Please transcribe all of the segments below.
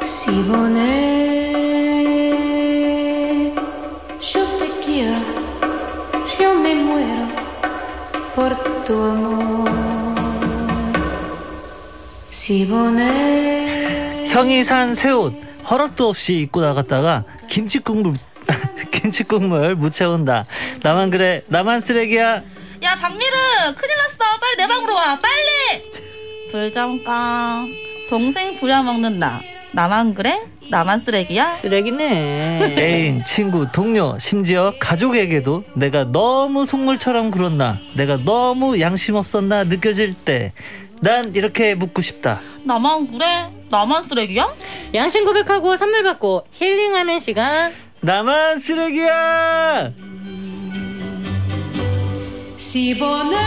Si bonnet, yo te quiero, yo me muero por tu amor. Si bonnet. 형이 산 새 옷 허락도 없이 입고 나갔다가 김치국물 묻혀온다. 나만 그래, 나만 쓰레기야. 야 박미르, 큰일 났어. 빨리 내 방으로 와, 빨리. 불장깡. 동생 부려먹는 나만 그래? 나만 쓰레기야? 쓰레기네. 애인, 친구, 동료, 심지어 가족에게도 내가 너무 속물처럼 굴었나, 내가 너무 양심 없었나 느껴질 때 난 이렇게 묻고 싶다. 나만 그래? 나만 쓰레기야? 양심 고백하고 선물 받고 힐링하는 시간. 나만 쓰레기야. Si bonnet.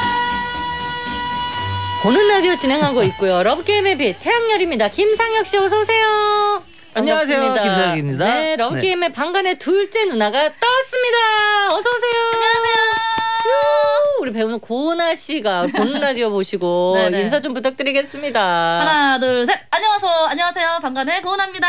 보는 라디오 진행하고 있고요. 러브게임의 빛 태양열입니다. 김상혁 씨 어서 오세요. 안녕하세요, 반갑습니다. 김상혁입니다. 네, 러브게임의 방간의 둘째 누나가 떴습니다. 어서 오세요. 안녕하세요. 우리 배우는 고은아 씨가 보는 라디오 보시고 인사 좀 부탁드리겠습니다. 하나 둘 셋. 안녕하세요. 방간의 고은아입니다.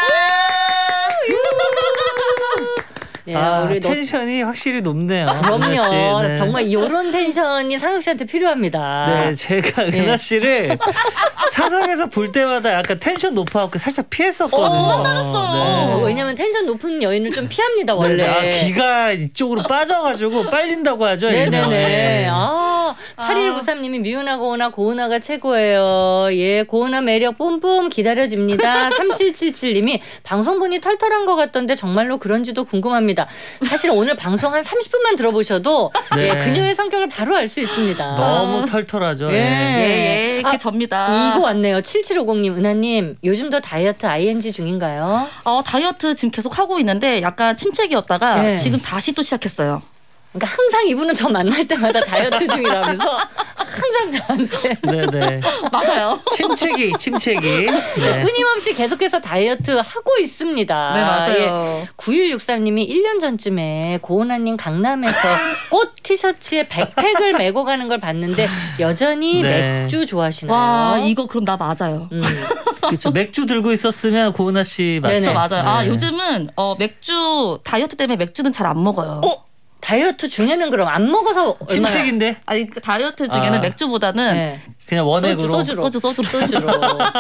예, 우리 텐션이 확실히 높네요. 그럼요. 네. 정말 이런 텐션이 상혁 씨한테 필요합니다. 네, 제가 은하 씨를 사석에서 볼 때마다 약간 텐션 높아갖고 살짝 피했었거든요. 도망다녔어요. 네. 왜냐면 텐션 높은 여인을 좀 피합니다 원래. 기가 이쪽으로 빠져가지고 빨린다고 하죠. 네네네. 8193님이 미운아 고은아 고은아가 최고예요. 예, 고은아 매력 뿜뿜 기다려집니다. 3777님이 방송 보니 털털한 것 같던데 정말로 그런지도 궁금합니다. 사실 오늘 방송 한 30분만 들어보셔도 네. 예, 그녀의 성격을 바로 알 수 있습니다. 너무 털털하죠. 예, 이렇게 접니다. 이거 왔네요. 7750님, 은하님 요즘도 다이어트 ING 중인가요? 다이어트 지금 계속 하고 있는데 약간 침체기였다가 지금 다시 또 시작했어요. 그러니까 항상 이분은 저 만날 때마다 다이어트 중이라면서 항상 저한테. 네네. 맞아요. 침체기. 네. 끊임없이 계속해서 다이어트 하고 있습니다. 네, 맞아요. 9163님이 1년 전쯤에 고은아님 강남에서 꽃 티셔츠에 백팩을 메고 가는 걸 봤는데 여전히 맥주 좋아하시나요? 와, 이거 그럼 나 맞아요. 그렇죠. 맥주 들고 있었으면 고은아 씨 맞죠? 네네. 맞아요. 네. 요즘은 맥주 다이어트 때문에 맥주는 잘 안 먹어요. 다이어트 중에는 그럼 안 먹어서 얼마나. 침체기인데? 아니 그 다이어트 중에는 맥주보다는 그냥 원액으로 소주로.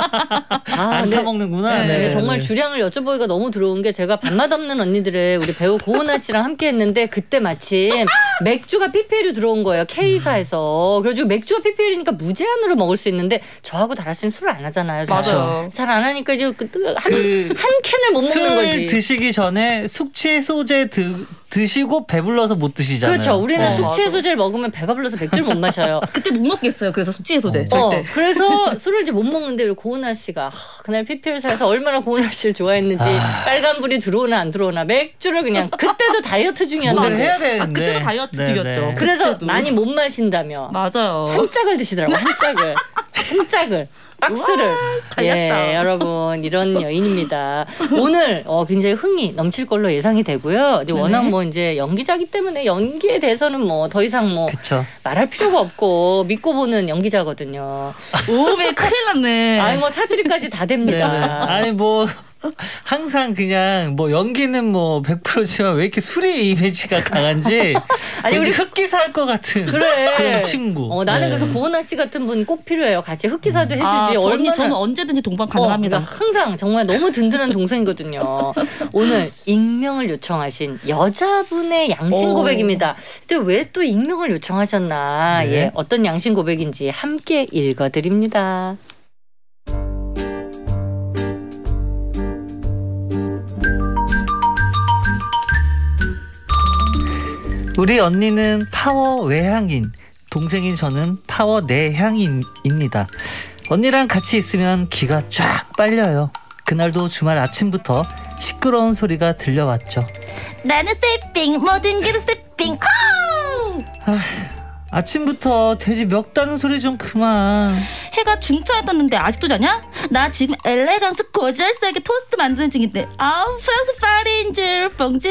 안 타먹는구나. 네, 정말 주량을 여쭤보기가 너무 들어온 게 제가 밥맛 없는 언니들의 우리 배우 고은아 씨랑 함께 했는데 그때 마침 맥주가 PPL이 들어온 거예요. K사에서. 그래가지고 맥주가 PPL이니까 무제한으로 먹을 수 있는데 저하고 다라 씨는 술을 안 하잖아요. 맞아요. 잘 안 하니까 이제 한 캔을 못 먹는 거지. 술 드시기 전에 숙취해소제 드시고 배불러서 못 드시잖아요. 그렇죠. 우리는 숙취해소제를 먹으면 배가 불러서 맥주를 못 마셔요. 그때 못 먹겠어요. 그래서 숙취해소제 절대. 그래서 술을 이제 못 먹는데 우리 고은아 씨가 그날 PPL사에서 얼마나 고은아 씨를 좋아했는지 빨간불이 들어오나 안 들어오나 맥주를 그냥 그때도 다이어트 중이었는데. 뭐를 해야 되는데. 그때도 다이어트 중이었죠. 그래서 그때도. 많이 못 마신다며. 맞아요. 한 짝을 드시더라고요. 한 짝을. 박스를. 갈렸어. 여러분 이런 여인입니다. 오늘 굉장히 흥이 넘칠 걸로 예상이 되고요. 워낙 뭐 이제 연기자기 때문에 연기에 대해서는 뭐 더 이상 뭐 그쵸. 말할 필요가 없고 믿고 보는 연기자거든요. 오메 큰일 났네. 아니 뭐 사투리까지 다 됩니다. 네네. 아니 뭐 항상 그냥 뭐 연기는 뭐 100%지만 왜 이렇게 술의 이미지가 강한지 아니 우리 흑기사 할 것 같은 그래. 그런 친구. 나는 그래서 고은아 씨 같은 분 꼭 필요해요. 같이 흑기사도 해주지. 저는 언제든지 동반 가능합니다. 그러니까 항상 정말 너무 든든한 동생이거든요. 오늘 익명을 요청하신 여자분의 양심 고백입니다. 근데 왜 또 익명을 요청하셨나? 예, 어떤 양심 고백인지 함께 읽어드립니다. 우리 언니는 파워 외향인, 동생인 저는 파워 내향인입니다. 언니랑 같이 있으면 기가 쫙 빨려요. 그날도 주말 아침부터 시끄러운 소리가 들려왔죠. 나는 쇠빙, 모든 게 쇠빙. 아침부터 돼지 멱다는 소리 좀 그만. 해가 중천에 떴는데 아직도 자냐? 나 지금 엘레강스 고절사하게 토스트 만드는 중인데. 프랑스 파리인 줄 봉주.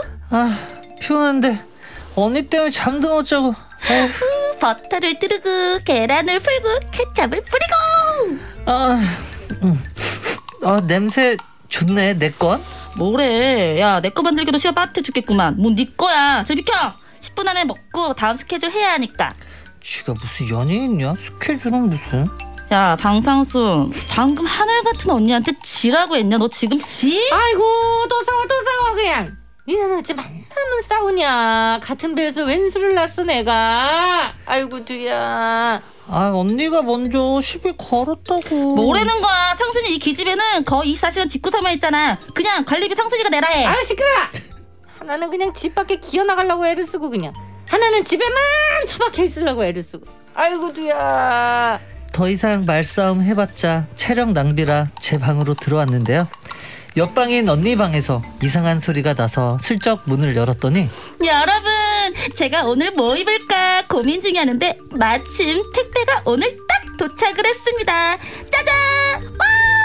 피곤한데 언니 때문에 잠도 못 자고. 버터를 두르고 계란을 풀고 케첩을 뿌리고. 냄새 좋네. 내 건? 뭐래? 야, 내 거 만들기도 시간 빠듯해 죽겠구만. 뭐 네 거야. 저리 비켜. 10분 안에 먹고 다음 스케줄 해야 하니까. 쥐가 무슨 연예인이야? 스케줄은 무슨? 야, 방상순. 방금 하늘 같은 언니한테 지라고 했냐? 너 지금 지? 아이고 또 싸워 그냥. 니는 어찌 만나면 싸우냐. 같은 배에서 웬 수를 났어 내가. 아이고 두야. 언니가 먼저 시비 걸었다고. 뭐라는 거야? 상순이 이 기집애는 거의 24시간 직구 삼아 있잖아. 그냥 관리비 상순이가 내라 해. 아유 시끄러. 하나는 그냥 집 밖에 기어나가려고 애를 쓰고 그냥. 하나는 집에만 처박혀 있으려고 애를 쓰고. 아이고 두야. 더 이상 말싸움 해봤자 체력 낭비라 제 방으로 들어왔는데요. 옆방인 언니 방에서 이상한 소리가 나서 슬쩍 문을 열었더니 여러분, 제가 오늘 뭐 입을까 고민 중이었는데 마침 택배가 오늘 딱 도착을 했습니다. 짜잔! 와,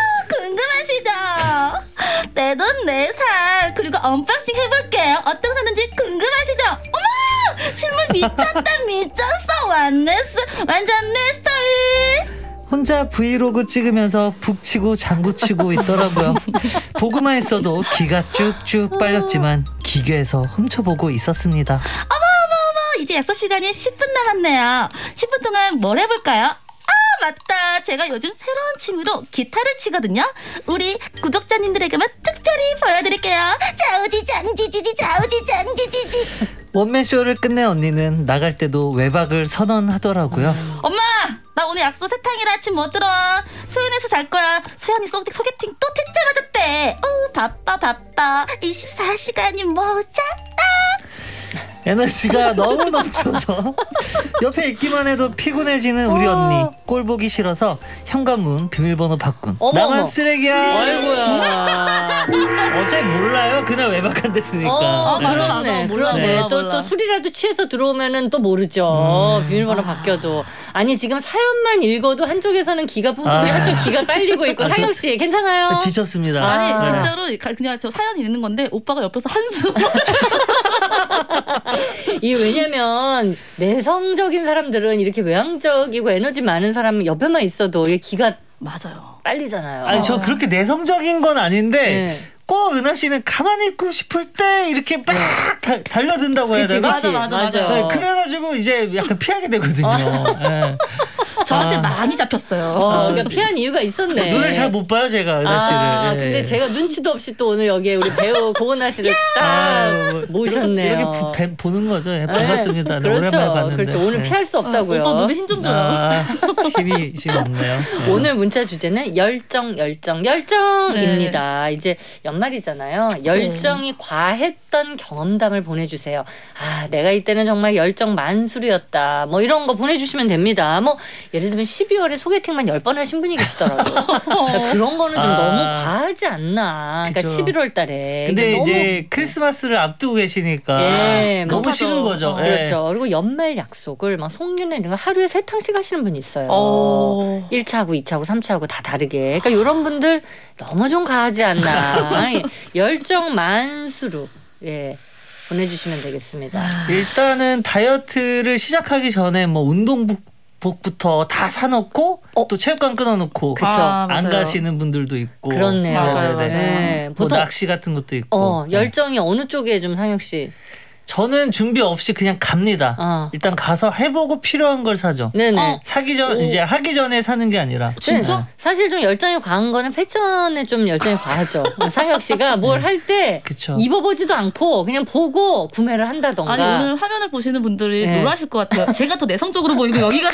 궁금하시죠? 내 돈 내산. 그리고 언박싱 해볼게요. 어떤 거 샀는지 궁금하시죠? 어머! 실물 미쳤다. 미쳤어. 완네스. 완전 내 스타일. 혼자 브이로그 찍으면서 북치고 장구치고 있더라고요. 보고만 있어도 기가 쭉쭉 빨렸지만 기계에서 훔쳐보고 있었습니다. 어머, 이제 약속 시간이 10분 남았네요. 10분 동안 뭘 해볼까요? 맞다. 제가 요즘 새로운 취미로 기타를 치거든요. 우리 구독자님들에게만 특별히 보여드릴게요. 좌우지장지지지 좌우지장지지지. 원맨쇼를 끝낸 언니는 나갈 때도 외박을 선언하더라고요. 엄마! 나 오늘 약속 세탕이라 아침 못 들어와. 소연에서 잘 거야. 소연이 소개팅 또 퇴짜 맞았대. 바빠. 24시간이 모자라. 에너지가 너무 넘쳐서 옆에 있기만 해도 피곤해지는 우리 언니. 꼴 보기 싫어서 현관문 비밀번호 바꾼 나만 쓰레기야. 아이고야. 어제 몰라요. 그날 외박한 됐으니까. 맞아. 몰라. 또 술이라도 취해서 들어오면은 또 모르죠. 비밀번호 바뀌어도. 아니 지금 사연만 읽어도 한쪽에서는 기가 뿜뿜이 한쪽 기가 빨리고 있고. 상혁 씨 괜찮아요? 지쳤습니다. 아니 진짜로 그냥 저 사연 읽는 건데 오빠가 옆에서 한숨. 이 왜냐면 내성적인 사람들은 이렇게 외향적이고 에너지 많은 사람 옆에만 있어도 이게 기가 맞아요. 빨리잖아요. 아니 저 그렇게 내성적인 건 아닌데 네. 꼭 은하 씨는 가만히 있고 싶을 때 이렇게 막 달려든다고 해야 되나? 맞아. 네, 그래가지고 이제 약간 피하게 되거든요. 네. 저한테 많이 잡혔어요. 그러니까 피한 이유가 있었네. 눈을 잘 못 봐요 제가 은하 씨를. 예. 근데 제가 눈치도 없이 또 오늘 여기에 우리 배우 고은하 씨를 딱 모셨네요. 이렇게 보는 거죠. 예, 반갑습니다. 네, 그렇죠. 오랜만에 봤는데. 그렇죠. 오늘 예. 피할 수 없다고요. 오빠 눈에 힘 좀 줘요. 힘이 지금 없네요. 오늘 문자 주제는 열정입니다. 네. 이제 연말이잖아요. 열정이 과했던 경험담을 보내주세요. 내가 이때는 정말 열정 만수르였다. 뭐 이런 거 보내주시면 됩니다. 뭐 예를 들면 12월에 소개팅만 10번 하신 분이 계시더라고요. 그러니까 그런 거는 좀 너무 과하지 않나. 그러니까 그쵸. 11월 달에. 근데 너무 이제 크리스마스를 앞두고 계시니까 너무 급하죠. 싫은 거죠. 그렇죠. 그리고 연말 약속을 막 송년회 이런 거 하루에 3탕씩 하시는 분이 있어요. 1차하고 2차하고 3차하고 다 다르게. 그러니까 이런 분들 너무 좀 과하지 않나. 열정 만수르. 예. 보내주시면 되겠습니다. 일단은 다이어트를 시작하기 전에 뭐 운동복부터 다 사놓고 또 체육관 끊어놓고 그쵸. 안 가시는 분들도 있고 그렇네요. 맞아요. 네. 뭐 보통 낚시 같은 것도 있고 열정이 어느 쪽에 좀 상혁 씨? 저는 준비 없이 그냥 갑니다. 일단 가서 해보고 필요한 걸 사죠. 네네. 사기 전 이제 하기 전에 사는 게 아니라. 진짜? 사실 좀 열정이 과한 거는 패션에 좀 열정이 과하죠. 상혁 씨가 뭘 할 때 입어보지도 않고 그냥 보고 구매를 한다던가. 아니 오늘 화면을 보시는 분들이 놀라실 것 같아요. 제가 더 내성적으로 보이고 여기가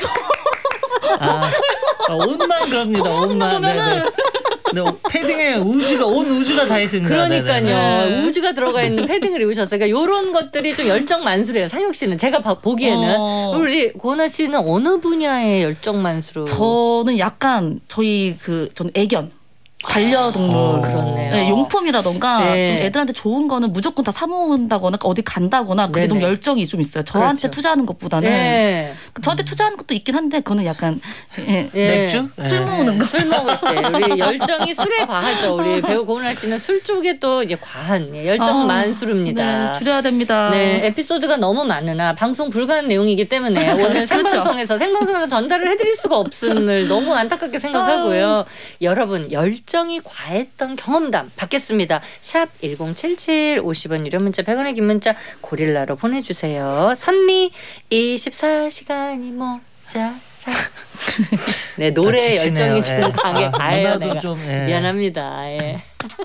더 옷만 그럽니다. 옷만 보면은. 네, 패딩에 온 우주가 다 있습니다. 그러니까요. 네네. 우주가 들어가 있는 패딩을 입으셨어요. 그러니까 이런 것들이 좀 열정 만수래요. 상혁 씨는 제가 보기에는 우리 고은하 씨는 어느 분야의 열정 만수로? 저는 약간 저는 애견. 반려동물 그렇네요. 네, 용품이라던가 네. 좀 애들한테 좋은 거는 무조건 다 사모은다거나 어디 간다거나 그게 너무 열정이 좀 있어요. 저한테 그렇죠. 투자하는 것보다는 네. 저한테 투자하는 것도 있긴 한데 그거는 약간 맥주? 술 모으는 거. 술 먹을 때 우리 열정이 술에 과하죠. 우리 배우 고은하 씨는 술 쪽에 또 이제 과한 열정 만수르입니다. 네, 줄여야 됩니다. 네, 에피소드가 너무 많으나 방송 불가한 내용이기 때문에 오늘 생방송에서 전달을 해드릴 수가 없음을 너무 안타깝게 생각하고요. 여러분 열정이 열정이 과했던 경험담 받겠습니다. 샵 1077 50원 유료 문자 100원의 긴 문자 고릴라로 보내주세요. 선미 24시간이 모자라. 네, 노래 열정이 좀 강해. 아유, 내가 좀, 미안합니다. 예.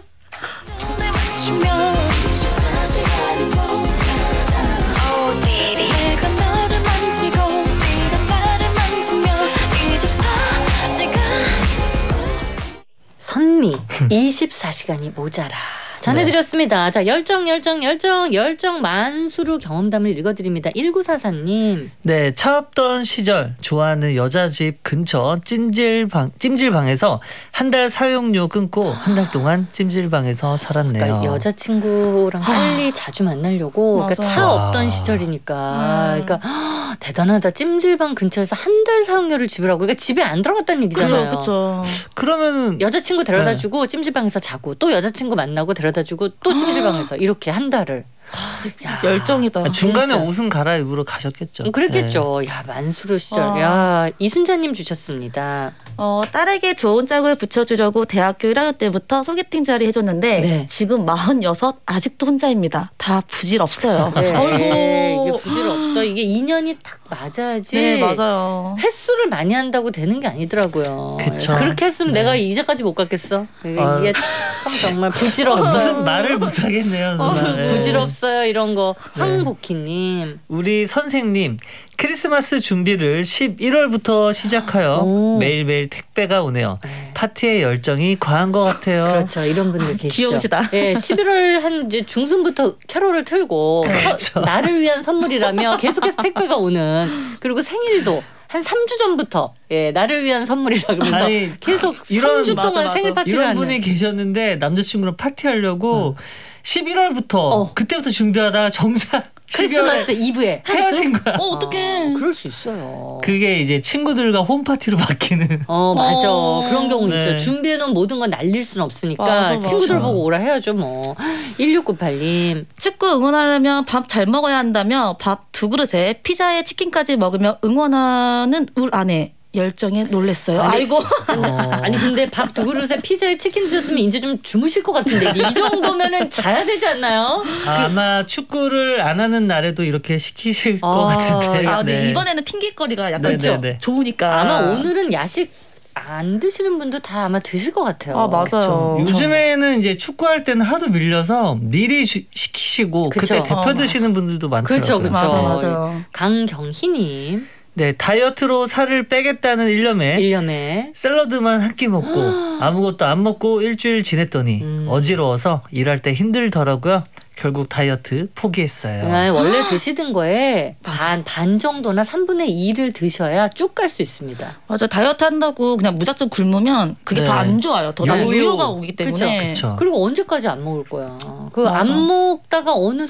선미 24시간이 모자라 전해드렸습니다. 자, 열정 만수르 경험담을 읽어드립니다. 1944님. 네, 차 없던 시절 좋아하는 여자 집 근처 찜질방에서 한 달 사용료 끊고 한 달 동안 찜질방에서 살았네요. 그러니까 여자친구랑 빨리 자주 만나려고 그러니까 차 없던 시절이니까 그러니까 대단하다. 찜질방 근처에서 한 달 사용료를 지불하고 그러니까 집에 안 들어갔다는 얘기잖아요. 그렇죠. 그러면은 여자친구 데려다주고 찜질방에서 자고 또 여자친구 만나고 데려다주고 또 찜질방에서 이렇게 한 달을. 야, 열정이다. 중간에 진짜. 옷은 갈아입으러 가셨겠죠. 그랬겠죠. 네. 야, 만수르 시절. 야, 이순자님 주셨습니다. 딸에게 좋은 짝을 붙여주려고 대학교 1학년 때부터 소개팅 자리 해줬는데 네. 지금 46 아직도 혼자입니다. 다 부질없어요. 네. 아이고. 이게 부질없어. 이게 인연이 딱 맞아야지. 네, 맞아요. 횟수를 많이 한다고 되는 게 아니더라고요. 그쵸. 그렇게 했으면 내가 이제까지 못 갔겠어. 이게 참 정말 부질없어요. 무슨 말을 못 하겠네요. 정말. 부질없어요 이런 거. 황복희님. 우리 선생님 크리스마스 준비를 11월부터 시작하여 매일매일 택배가 오네요. 파티의 열정이 과한 것 같아요. 그렇죠. 이런 분들 계시죠. 귀여우시다. 예, 11월 한 이제 중순부터 캐롤을 틀고 그렇죠. 나를 위한 선물이라며 계속해서 택배가 오는 그리고 생일도 한 3주 전부터 나를 위한 선물이라 그러면서 아니, 계속 이런 3주 동안 맞아. 생일 파티를 이런 하는. 분이 계셨는데 남자친구랑 파티하려고 11월부터 그때부터 준비하다가 정작 크리스마스 이브에 헤어진 거야. 어떡해. 그럴 수 있어요. 그게 이제 친구들과 홈파티로 바뀌는. 맞아. 그런 경우 네. 있죠. 준비해놓은 모든 건 날릴 수는 없으니까 맞아. 친구들 보고 오라 해야죠 뭐. 1698님. 축구 응원하려면 밥 잘 먹어야 한다며 밥 2그릇에 피자에 치킨까지 먹으며 응원하는 울 아내. 열정에 놀랬어요. 아이고. 아니 근데 밥 2그릇에 피자에 치킨 드셨으면 이제 좀 주무실 것 같은데 이제 이 정도면은 자야 되지 않나요? 아마 축구를 안 하는 날에도 이렇게 시키실 것 같은데. 근데 이번에는 핑계거리가 약간 네. 좋으니까. 아마 오늘은 야식 안 드시는 분도 다 아마 드실 것 같아요. 맞아요. 요즘에는 이제 축구할 때는 하도 밀려서 미리 시키시고 그쵸. 그때 대표 드시는 분들도 많더라고요. 그렇죠. 맞아요. 강경희님. 네, 다이어트로 살을 빼겠다는 일념에 샐러드만 한 끼 먹고 아무것도 안 먹고 일주일 지냈더니 어지러워서 일할 때 힘들더라고요. 결국 다이어트 포기했어요. 원래 드시던 거에 반 정도나 3분의 2를 드셔야 쭉 갈 수 있습니다. 맞아. 다이어트 한다고 그냥 무작정 굶으면 그게 더 안 좋아요. 더 나중에 요요가 오기 때문에. 그쵸. 그리고 언제까지 안 먹을 거야. 안 먹다가 어느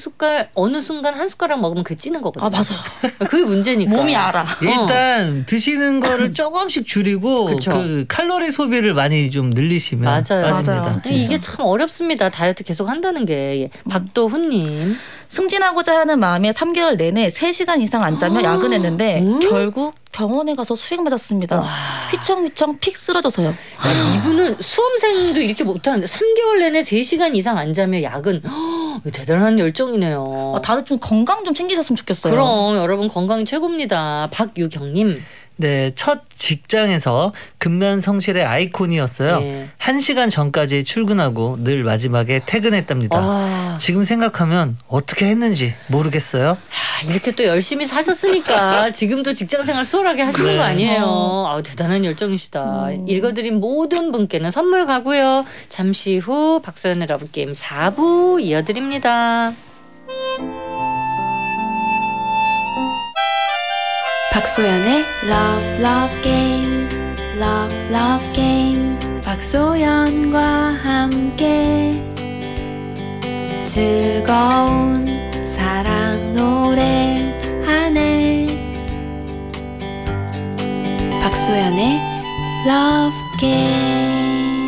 순간 한 숟가락 먹으면 그 찌는 거거든요. 맞아요. 그게 문제니까. 몸이 알아. 일단 드시는 거를 조금씩 줄이고 그쵸. 그 칼로리 소비를 많이 좀 늘리시면 맞아요. 빠집니다. 이게 참 어렵습니다. 다이어트 계속 한다는 게. 박도훈님. 승진하고자 하는 마음에 3개월 내내 3시간 이상 안 자며 야근했는데 결국 병원에 가서 수액 맞았습니다. 휘청휘청 픽 쓰러져서요. 이분은 수험생도 이렇게 못하는데 3개월 내내 3시간 이상 안 자며 야근. 대단한 열정이네요. 다들 좀 건강 좀 챙기셨으면 좋겠어요. 그럼 여러분 건강이 최고입니다. 박유경님. 네, 첫 직장에서 근면 성실의 아이콘이었어요. 네. 1시간 전까지 출근하고 늘 마지막에 퇴근했답니다. 지금 생각하면 어떻게 했는지 모르겠어요. 이렇게 또 열심히 사셨으니까 지금도 직장생활 수월하게 하시는 거 아니에요. 대단한 열정이시다. 읽어드린 모든 분께는 선물 가고요. 잠시 후 박소연의 러브게임 4부 이어드립니다. 박소연의 Love Love Game Love Love Game 박소연과 함께 즐거운 사랑 노래하네 박소연의 Love Game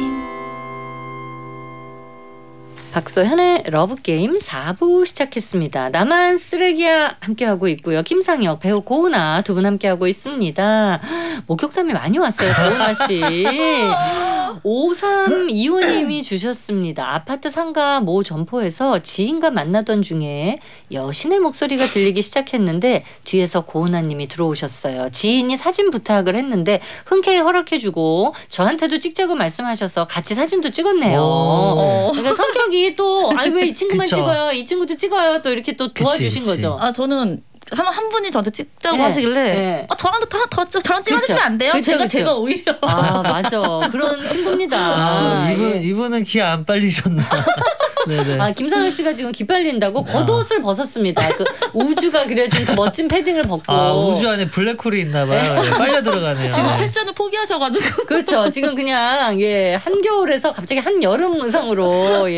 박소현의 러브게임 4부 시작했습니다. 나만 쓰레기야 함께하고 있고요. 김상혁, 배우 고은아 두 분 함께하고 있습니다. 목격담이 많이 왔어요. 고은아 씨. 5325님이 주셨습니다. 아파트 상가 모 점포에서 지인과 만나던 중에 여신의 목소리가 들리기 시작했는데 뒤에서 고은아님이 들어오셨어요. 지인이 사진 부탁을 했는데 흔쾌히 허락해주고 저한테도 찍자고 말씀하셔서 같이 사진도 찍었네요. 그러니까 성격이 또 왜 이 친구만 그쵸. 찍어요, 이 친구도 찍어요, 또 이렇게 또 도와주신 그치. 거죠. 저는 한 분이 저한테 찍자고 네. 하시길래 네. 저랑도 저랑 찍어주시면 안 돼요? 그쵸. 제가 오히려 맞아. 그런 친구입니다. 예. 이분은 기 안 빨리셨나. 네네. 김상현 씨가 지금 기빨린다고 겉옷을 벗었습니다. 그 우주가 그려진 그 멋진 패딩을 벗고. 우주 안에 블랙홀이 있나봐요. 네, 빨려 들어가네요. 지금 패션을 포기하셔가지고. 그렇죠. 지금 그냥 한겨울에서 갑자기 한여름 의상으로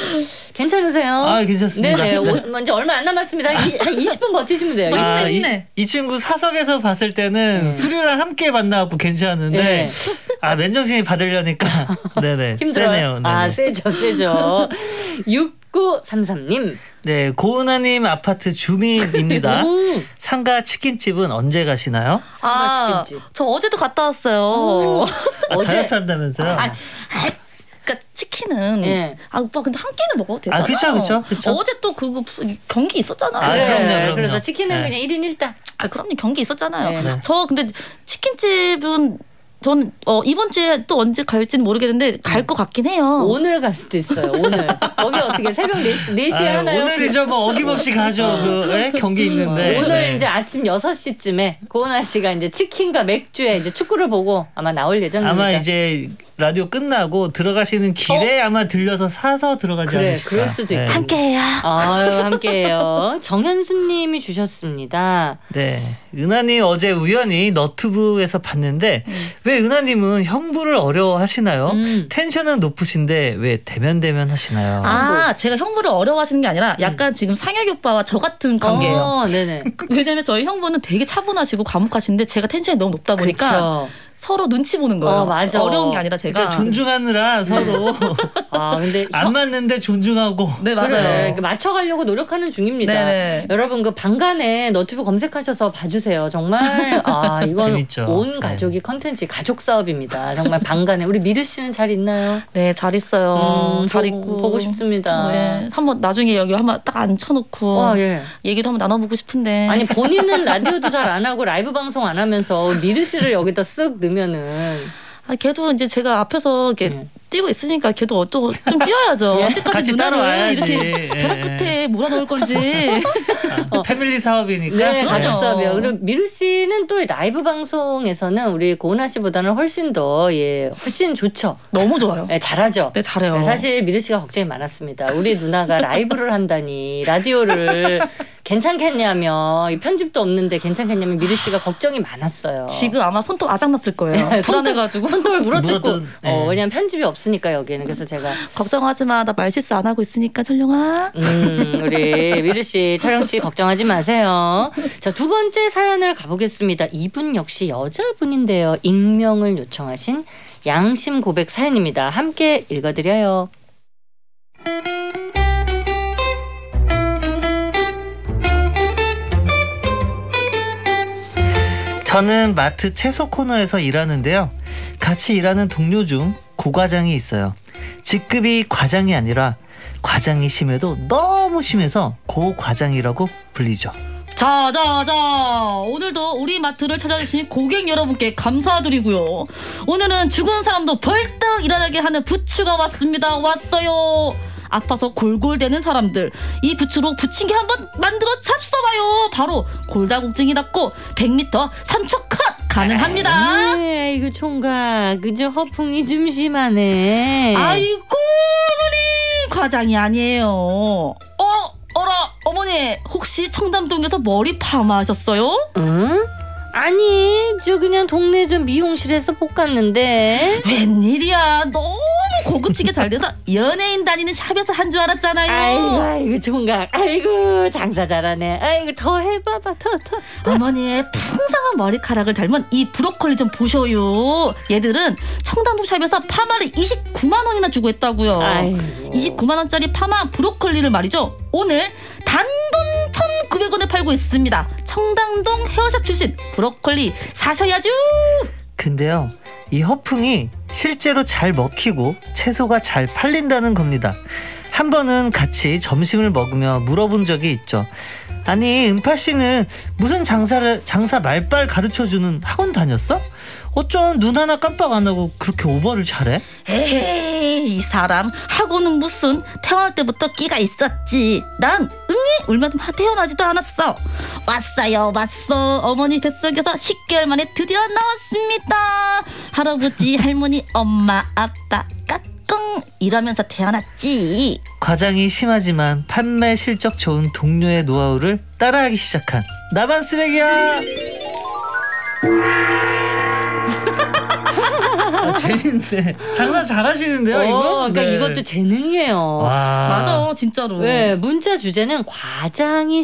괜찮으세요? 괜찮습니다. 네네. 먼저 얼마 안 남았습니다. 한 20분 버티시면 돼요. 이 친구 사석에서 봤을 때는 수류랑 함께 만나갖고 괜찮은데 맨정신이 받으려니까 네네 힘들어요. 세네요. 세죠. 6933님. 네, 고은아님 아파트 주민입니다. 상가 치킨집은 언제 가시나요? 상가 치킨집. 저 어제도 갔다 왔어요. 다이어트 한다면서요? 그러니까 치킨은 오빠 근데 한 끼는 먹어도 되잖아요. 그쵸. 어제 또 그거 경기 있었잖아요. 그럼요. 그래서 치킨은 그냥 1인 1닭. 그럼요. 경기 있었잖아요. 네. 저 근데 치킨집은 전 이번 주에 또 언제 갈지는 모르겠는데 갈 것 같긴 해요. 오늘 갈 수도 있어요. 오늘. 거기 어떻게 새벽 4시에 하나요? 오늘이죠. 어김없이 가죠. 경기 있는데. 오늘 이제 아침 6시쯤에 고은아 씨가 이제 치킨과 맥주에 이제 축구를 보고 아마 나올 예정입니다. 아마 이제 라디오 끝나고 들어가시는 길에 아마 들려서 사서 들어가지 않을까. 그럴 수도 있고. 함께해요. 함께해요. 정현수님이 주셨습니다. 네, 은하님 어제 우연히 너튜브에서 봤는데 왜 은하님은 형부를 어려워하시나요? 텐션은 높으신데 왜 대면 하시나요? 제가 형부를 어려워하시는 게 아니라 약간 지금 상혁이 오빠와 저 같은 관계예요. 네네. 왜냐면 저희 형부는 되게 차분하시고 과묵하신데 제가 텐션이 너무 높다 보니까 그쵸. 서로 눈치 보는 거예요. 맞아. 어려운 게 아니라 제가. 그러니까 존중하느라 서로 근데 안 맞는데 존중하고. 네, 맞아요. 그래, 맞춰가려고 노력하는 중입니다. 네네. 여러분 그 방간에 너튜브 검색하셔서 봐주세요. 정말 이건 재밌죠. 온 가족이 컨텐츠 가족 사업입니다. 정말 방간에 우리 미르 씨는 잘 있나요? 네, 잘 있어요. 잘 있고 보고 싶습니다. 네. 한번 나중에 여기 한번 딱 앉혀놓고 얘기도 한번 나눠보고 싶은데. 아니 본인은 라디오도 잘 안 하고 라이브 방송 안 하면서 미르 씨를 여기다 쓱 넣으면은. 걔도 이제 제가 앞에서 이렇게 뛰고 있으니까 걔도 어쩌고 좀 뛰어야죠. 언제까지 누나를 이렇게 벼락 끝에 몰아넣을 건지. 패밀리 사업이니까. 네, 가족 사업이요. 그리고 미루 씨는 또 라이브 방송에서는 우리 고은아 씨보다는 훨씬 좋죠. 너무 좋아요. 네, 잘하죠. 네, 잘해요. 네, 사실 미루 씨가 걱정이 많았습니다. 우리 누나가 라이브를 한다니 라디오를 괜찮겠냐며 편집도 없는데 괜찮겠냐며 미루 씨가 걱정이 많았어요. 지금 아마 손톱 아작났을 거예요. 불안해가지고. 손톱을 물어뜯고. 왜냐면 편집이 없으니까 여기는. 그래서 제가 걱정하지 마. 나 말 실수 안 하고 있으니까 철룡아. 우리 미루 씨, 철영 씨 걱정하지 마세요. 자, 두 번째 사연을 가보겠습니다. 이분 역시 여자분인데요. 익명을 요청하신 양심 고백 사연입니다. 함께 읽어드려요. 저는 마트 채소 코너에서 일하는데요. 같이 일하는 동료 중 고과장이 있어요. 직급이 과장이 아니라 과장이 심해도 너무 심해서 고과장이라고 불리죠. 자, 오늘도 우리 마트를 찾아주신 고객 여러분께 감사드리고요. 오늘은 죽은 사람도 벌떡 일어나게 하는 부추가 왔어요. 아파서 골골대는 사람들, 이 부추로 부침개 한번 만들어 잡숴봐요. 바로 골다공증이 낫고 100m 3초 컷 가능합니다. 아이고 총각, 그저 허풍이 좀 심하네. 아이고 어머니, 과장이 아니에요. 어머니, 혹시 청담동에서 머리 파마하셨어요? 응? 아니, 저 그냥 동네 전 미용실에서 볶았는데. 웬일이야, 너무 고급지게 잘 돼서 연예인 다니는 샵에서 한 줄 알았잖아요. 아이고 총각, 아이고 장사 잘하네. 아이고 더 해봐봐, 더. 어머니의 풍성한 머리카락을 닮은 이 브로콜리 좀 보셔요. 얘들은 청담동 샵에서 파마를 29만 원이나 주고 했다고요. 아이고. 29만 원짜리 파마 브로콜리를 말이죠, 오늘 단돈 1,900원에 팔고 있습니다. 청담동 헤어샵 출신 브로콜리 사셔야죠. 근데요, 이 허풍이 실제로 잘 먹히고 채소가 잘 팔린다는 겁니다. 한 번은 같이 점심을 먹으며 물어본 적이 있죠. 아니, 은파 씨는 무슨 장사 말빨 가르쳐주는 학원 다녔어? 어쩜 눈 하나 깜빡 안 하고 그렇게 오버를 잘해? 에헤이, 이 사람 학원은 무슨, 태어날 때부터 끼가 있었지. 난 얼마 전 태어나지도 않았어. 왔어요, 왔어. 어머니 뱃속에서 10개월 만에 드디어 나왔습니다. 할아버지, 할머니, 엄마, 아빠 까꿍 이러면서 태어났지. 과장이 심하지만 판매 실적 좋은 동료의 노하우를 따라하기 시작한 나만 쓰레기야. 재밌네. 장사 잘하시는데요, 이거? 그러니까 네. 이것도 재능이에요. 와. 맞아, 진짜로. 네, 문자 주제는 과장이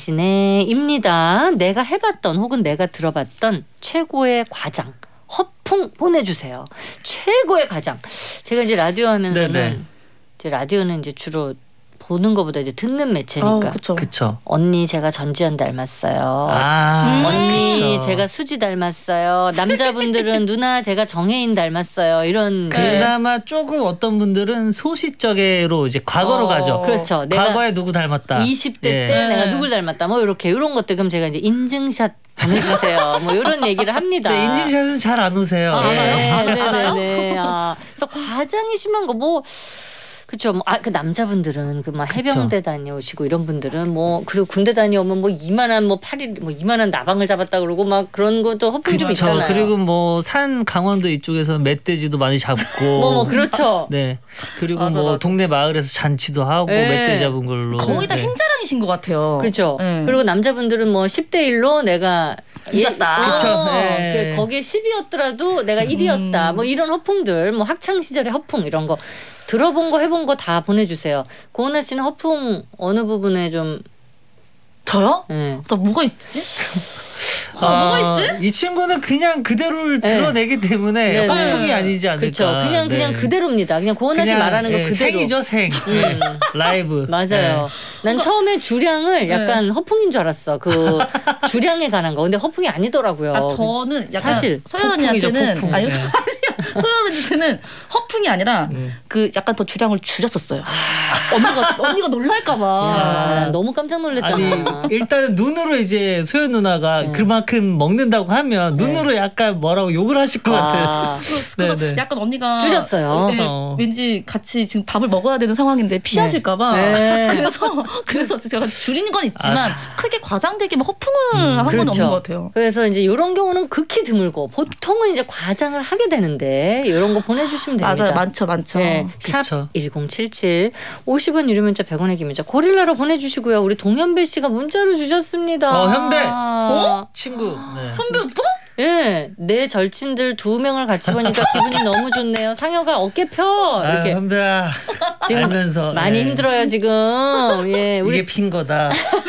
심하시네입니다. 내가 해봤던 혹은 내가 들어봤던 최고의 과장, 허풍 보내주세요. 최고의 과장. 제가 이제 라디오 하면서는 네네. 이제 라디오는 이제 주로 보는 것보다 이제 듣는 매체니까. 그쵸. 그쵸. 언니 제가 전지현 닮았어요. 언니 그쵸. 제가 수지 닮았어요. 남자분들은 누나 제가 정혜인 닮았어요. 이런 그나마 조금 어떤 분들은 소시적으로 이제 과거로 가죠. 그렇죠. 내가 과거에 누구 닮았다. 20대 예. 때 내가 누굴 닮았다. 뭐 이렇게 이런 것들 그럼 제가 이제 인증샷 보내주세요. 뭐 이런 얘기를 합니다. 네, 인증샷은 잘 안 오세요. 아, 예. 알아요? 네네네. 그래서 과장이 심한 거 뭐. 그렇죠. 그 남자분들은 그 막 해병대 다녀오시고 이런 분들은 뭐 그리고 군대 다녀오면 뭐 이만한 뭐 팔이 뭐 이만한 나방을 잡았다 그러고 막 그런 것도 허풍 좀 있잖아요. 그리고 뭐 산 강원도 이쪽에서 멧돼지도 많이 잡고. 뭐 그렇죠. 네. 그리고 맞아, 뭐 맞아. 동네 마을에서 잔치도 하고 네. 멧돼지 잡은 걸로. 거의 다 네. 힘자랑이신 것 같아요. 그렇죠. 네. 그리고 남자분들은 뭐 10대 1로 내가 이겼다. 그쵸. 네. 거기에 10이었더라도 내가 1이었다. 뭐 이런 허풍들, 뭐 학창 시절의 허풍 이런 거 들어본 거 해본 거 다 보내주세요. 고은아 씨는 허풍 어느 부분에 좀 저요? 네. 나 뭐가 있지? 뭐가 있지? 이 친구는 그냥 그대로를 네. 드러내기 때문에 네, 네. 허풍이 아니지 않을까. 그렇죠. 그냥 네. 그대로입니다. 그냥 고은아 씨 말하는 거 그대로. 생이죠, 생. 네. 라이브. 맞아요. 난 처음에 주량을 약간 허풍인 줄 알았어. 그 주량에 관한 거. 근데 허풍이 아니더라고요. 아, 저는 약간 사실 서열 언니한테는 폭풍이죠, 폭풍. 아니 네. 서열 언니한테는 허풍이 아니라 그 약간 더 주량을 줄였었어요. 언니가 놀랄까봐. 난 너무 깜짝 놀랐잖아. 아니 일단 눈으로 이제 소연 누나가 네. 그만큼 먹는다고 하면 눈으로 약간 뭐라고 욕을 하실 것 같아. 그래서 네, 네. 약간 언니가 줄였어요. 왠지 같이 지금 밥을 먹어야 되는 상황인데 피하실까봐. 네. 그래서 제가 줄이는 건 있지만 크게 과장되게 막 허풍을 한 건 그렇죠. 없는 것 같아요. 그래서 이제 이런 경우는 극히 드물고 보통은 이제 과장을 하게 되는데 이런 거 보내주시면 됩니다. 맞아요, 많죠. 네, 그쵸. 샵 1077 50원 유료 문자 100원의 기문자 고릴라로 보내주시고요. 우리 동현배 씨가 문자로 주셨습니다. 현배. 어? 친구. 네. 현배 오빠? 예, 내 절친들 2명을 같이 보니까 기분이 너무 좋네요. 상혁아 어깨 펴. 아, 이렇게 현배야. 지금 알면서 많이 네. 힘들어요 지금. 예, 이게 우리 핀 거다.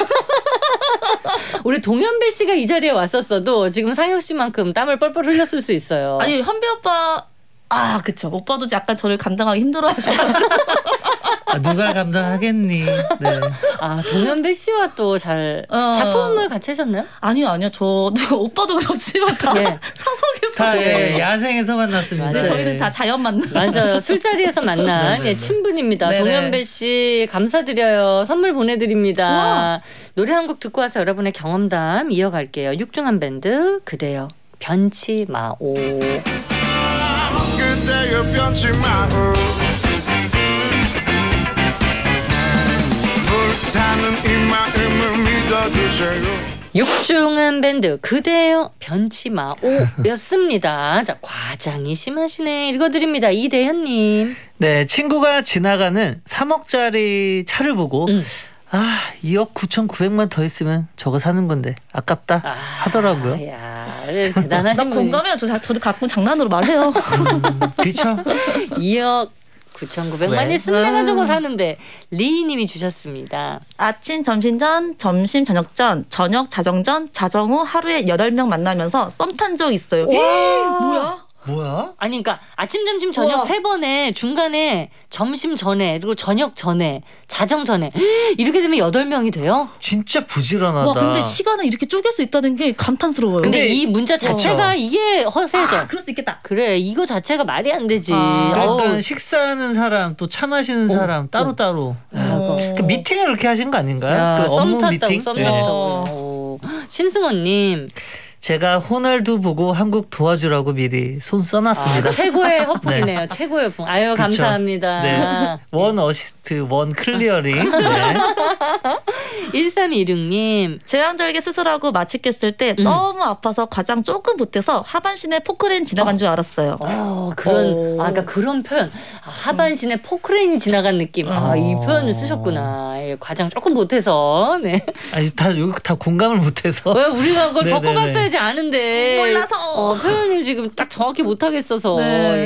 우리 동현배 씨가 이 자리에 왔었어도 지금 상혁 씨만큼 땀을 뻘뻘 흘렸을 수 있어요. 아니 현배 오빠 그쵸. 오빠도 약간 저를 감당하기 힘들어하셔가지고. 누가 감당하겠니? 네. 동현배 씨와 또 잘 작품을 같이 하셨나요? 아니요. 저도 오빠도 그렇지만 다 예. 사석에서. 다 야생에서 만났습니다. 맞아요. 네, 저희는 다 자연 만나. 맞아요. 술자리에서 만난 네네네. 친분입니다. 네네. 동현배 씨 감사드려요. 선물 보내드립니다. 우와. 노래 한 곡 듣고 와서 여러분의 경험담 이어갈게요. 육중한 밴드 그대여 변치 마오. 그대여 변치 마오 불타는 이 마음을 믿어주세요. 육중한 밴드 그대여 변치 마오였습니다. 자, 과장이 심하시네. 읽어드립니다. 이대현님. 네, 친구가 지나가는 3억짜리 차를 보고 2억 9,900만 더 있으면 저거 사는 건데 아깝다 하더라고요. 야, 대단하신 나 분이. 공감해요. 저도 가끔 장난으로 말해요. 그렇죠? 2억 9,900만 왜? 있으면 내가 저거 사는데 리님이 주셨습니다. 아침, 점심 전, 점심, 저녁 전, 저녁, 자정 전, 자정 후 하루에 8명 만나면서 썸 탄 적 있어요. 뭐야? 뭐야? 아니 그러니까 아침 점심 저녁 우와. 3번에 중간에 점심 전에 그리고 저녁 전에 자정 전에 이렇게 되면 8명이 돼요? 진짜 부지런하다. 와 근데 시간을 이렇게 쪼갤 수 있다는 게 감탄스러워요. 근데 근데 이 문자 자체가 이게 허세죠. 아, 그럴 수 있겠다. 그래 이거 자체가 말이 안 되지. 그러니까 어우, 식사하는 사람 또 차 마시는 사람 따로따로. 아이고. 그 미팅을 그렇게 하신 거 아닌가요? 야, 그 업무 썸 탔다고 미팅? 썸 네. 탔다고. 오. 신승원님 제가 호날두 보고 한국 도와주라고 미리 손 써놨습니다. 최고의 허풍이네요. 최고의 허풍. 아유 그쵸. 감사합니다. 네. 원 어시스트, 원 클리어링. 네. 1316님 제왕절개 수술하고 마취했을 때 너무 아파서 과장 조금 보태서 하반신에 포크레인 지나간 줄 알았어요. 그런 그러니까 그런 표현 하반신에 포크레인이 지나간 느낌. 이 표현을 쓰셨구나. 예, 과장 조금 못해서. 네. 아니 여기 다 공감을 못해서. 왜 우리가 그걸 네네네. 겪어봤어야지 아는데 몰라서. 표현을 지금 딱 정확히 못하겠어서. 네.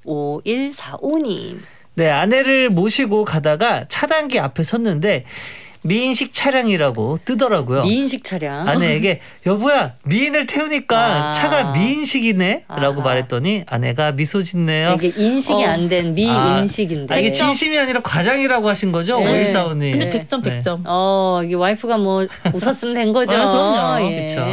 5145님 네, 아내를 모시고 가다가 차단기 앞에 섰는데 미인식 차량이라고 뜨더라고요. 미인식 차량. 아내에게 여보야 미인을 태우니까 아. 차가 미인식이네 라고 아하. 말했더니 아내가 미소 짓네요. 이게 인식이 안 된 미인식인데. 이게 진심이 아니라 과장이라고 하신 거죠? 네. 5145님. 근데 100점 100점. 이게 와이프가 뭐 웃었으면 된 거죠. 그럼요. 예. 그쵸.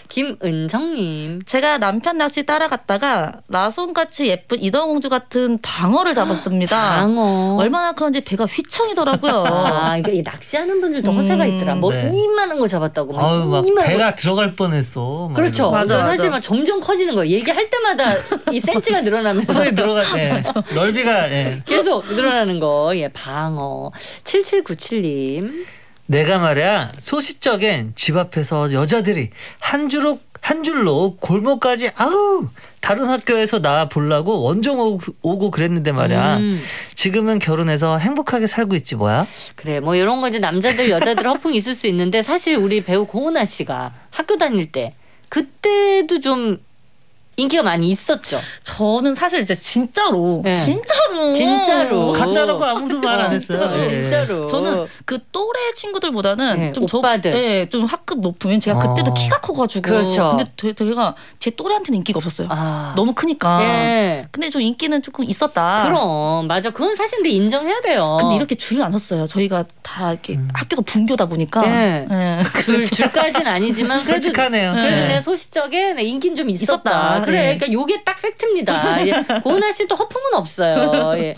김은정님. 제가 남편 낚시 따라갔다가 라손같이 예쁜 이덕공주 같은 방어를 잡았습니다. 방어. 얼마나 큰지 배가 휘청이더라고요. 그러니까 이 낚시하는 분들 더 허세가 있더라. 뭐 네. 이만한 거 잡았다고. 막 아유 막 이만한 배가 거. 들어갈 뻔했어. 막 그렇죠. 이러고. 맞아, 사실 맞아. 막 점점 커지는 거예요. 얘기할 때마다 이 센치가 늘어나면서 손이 들어가. 네. 넓이가. 네. 계속 늘어나는 거. 예, 방어. 7797님. 내가 말이야 소시적엔 집 앞에서 여자들이 한 줄로 골목까지 아우 다른 학교에서 나 보려고 원정 오고 그랬는데 말이야. 지금은 결혼해서 행복하게 살고 있지 뭐야. 그래 뭐 이런 거 이제 남자들 여자들 허풍이 있을 수 있는데 사실 우리 배우 고은아 씨가 학교 다닐 때 그때도 좀 인기가 많이 있었죠. 저는 사실 이제 진짜로 네. 진짜로. 뭐 가짜라고 아무도 말 안 했어요. 예. 진짜로. 저는 그 또래 친구들보다는 네, 좀 오빠들. 예, 좀 학급 높으면 제가 그때도 키가 커가지고 그렇죠. 근데 제가 제 또래한테는 인기가 없었어요. 아. 너무 크니까. 예. 근데 좀 인기는 조금 있었다. 그럼 맞아. 그건 사실 근데 인정해야 돼요. 근데 이렇게 줄은 안 섰어요. 저희가 다 이렇게 학교가 분교다 보니까. 네. 예. 줄까지는 아니지만 그래도 솔직하네요. 그래도 네. 내 소시적에 내 인기는 좀 있었다. 있었다. 그래, 예. 그러니까 요게 딱 팩트입니다. 예. 고은아 씨 또 허풍은 없어요. 예.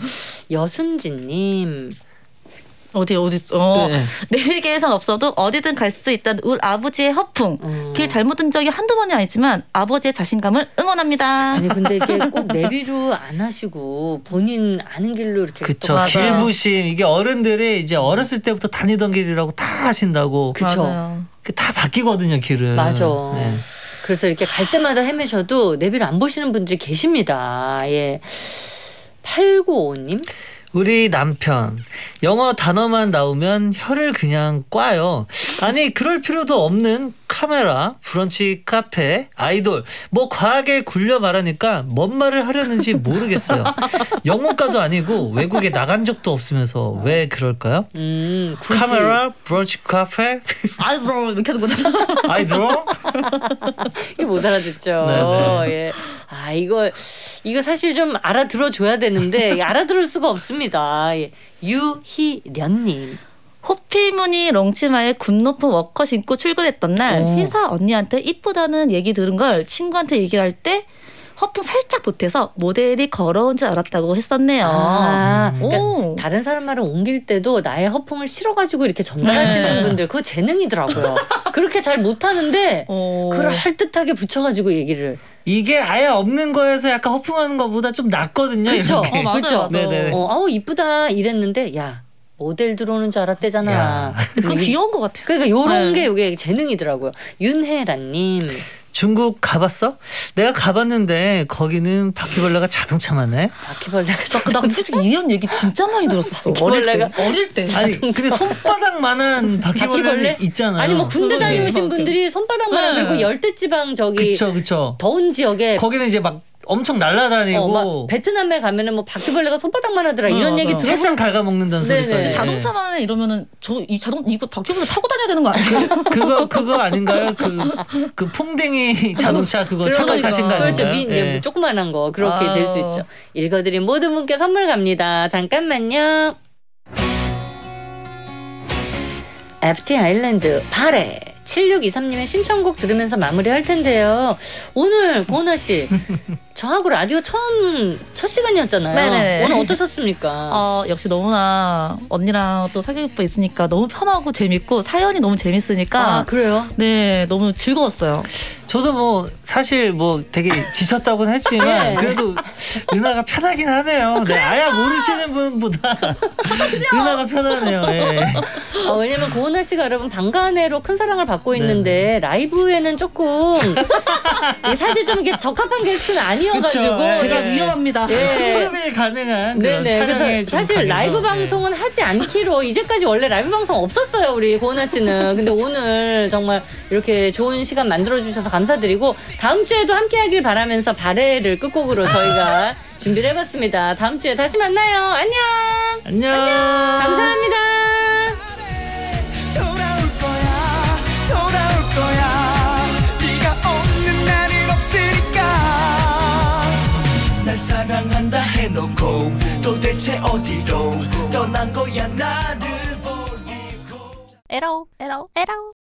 여순진님. 어디 네. 내비게이션 없어도 어디든 갈 수 있다는 우리 아버지의 허풍. 길 잘못 든 적이 한두 번이 아니지만 아버지의 자신감을 응원합니다. 아니 근데 이게 꼭 내비로 안 하시고 본인 아는 길로 이렇게. 그쵸. 맞아. 길부심 이게 어른들이 이제 어렸을 때부터 다니던 길이라고 다 하신다고. 그쵸. 맞아요. 다 바뀌거든요 길은. 맞아. 네. 그래서 이렇게 갈 때마다 헤매셔도 내비를 안 보시는 분들이 계십니다. 예. 8955님. 우리 남편 영어 단어만 나오면 혀를 그냥 꽈요. 아니 그럴 필요도 없는 카메라, 브런치, 카페, 아이돌 뭐 과하게 굴려 말하니까 뭔 말을 하려는지 모르겠어요. 영문과도 아니고 외국에 나간 적도 없으면서 왜 그럴까요? 굳이. 카메라, 브런치, 카페, 아이돌 이렇게 하는 거잖아. 아이돌. 이게 못 알아듣죠. 네네. 예. 아 이거 사실 좀 알아들어 줘야 되는데 알아들을 수가 없습니다. 예. 유희련님. 호피무늬 롱치마에 굽 높은 워커 신고 출근했던 날 회사 언니한테 이쁘다는 얘기 들은 걸 친구한테 얘기를 할 때 허풍 살짝 보태서 모델이 걸어온 줄 알았다고 했었네요. 그러니까 오. 다른 사람 말을 옮길 때도 나의 허풍을 실어가지고 이렇게 전달하시는 네. 분들 그거 재능이더라고요. 그렇게 잘 못하는데 그걸 할듯하게 붙여가지고 얘기를. 이게 아예 없는 거에서 약간 허풍하는 것보다 좀 낫거든요. 그렇죠. 이렇게. 맞아요, 그렇죠. 맞아요. 네네. 아우 이쁘다 이랬는데 야 모델 들어오는 줄 알았대잖아. 야. 그건 귀여운 것 같아요. 그러니까 요런 네. 게 이게 재능이더라고요. 윤혜란님. 중국 가봤어? 내가 가봤는데 거기는 바퀴벌레가 자동차만 해. 바퀴벌레가 나 근데 솔직히 이런 얘기 진짜 많이 들었었어. 어릴 때. 어릴 때. 아니 근데 손바닥만한 바퀴벌레 있잖아요. 아니 뭐 군대 그러게. 다녀오신 분들이 손바닥만 네. 그리고 열대지방 저기 그쵸. 더운 지역에 거기는 이제 막 엄청 날아다니고 막 베트남에 가면은 뭐 바퀴벌레가 손바닥만 하더라 이런 얘기 들어서 책상 갉아먹는다는 네네. 소리까지. 자동차만 이러면은 이거 바퀴벌레 타고 다녀야 되는 거 아니에요? 그거 아닌가요? 그 풍뎅이 자동차 그거 착각하신 거 아닌가요? 그렇죠. 뭐 조그만한 거 그렇게 될 수 있죠. 읽어드린 모든 분께 선물 갑니다. 잠깐만요. FT 아일랜드 발에 7623님의 신청곡 들으면서 마무리할 텐데요. 오늘 고은아 씨 저하고 라디오 첫 시간이었잖아요. 네네. 오늘 어떠셨습니까? 역시 너무나 언니랑 또 사귀 오빠 있으니까 너무 편하고 재밌고 사연이 너무 재밌으니까 그래요? 네 너무 즐거웠어요. 저도 뭐 사실 뭐 되게 지쳤다고는 했지만 네. 그래도 은하가 편하긴 하네요. 네, 아야 모르시는 분보다 은하가 편하네요. 예. 왜냐면 고은아 씨가 여러분 방간회로 큰 사랑을 받고 있는데 라이브에는 조금 사실 좀 이게 적합한 게스트는 아니어가지고 그쵸, 제가 예. 위험합니다. 예. 수습이 가능한 그런 네네. 촬영에 그래서 좀 사실 강해서, 라이브 예. 방송은 하지 않기로 이제까지 원래 라이브 방송 없었어요 우리 고은아 씨는. 근데 오늘 정말 이렇게 좋은 시간 만들어 주셔서 감사드리고 다음 주에도 함께하길 바라면서 발해를 끝곡으로 저희가 준비를 해봤습니다. 다음 주에 다시 만나요. 안녕. 안녕. 감사합니다. 돌아올 거야 네가 없는 날은 없으니까 날 사랑한다 해놓고 도대체 어디로 떠난 거야 나를 버리고 에러.